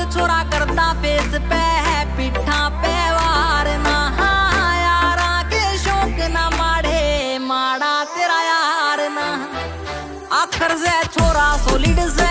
छोरा करता फेस पे है पिठा पे वार ना यारा के शौक ना माड़े माड़ा तेरा यार ना आखर से छोरा सोलिड से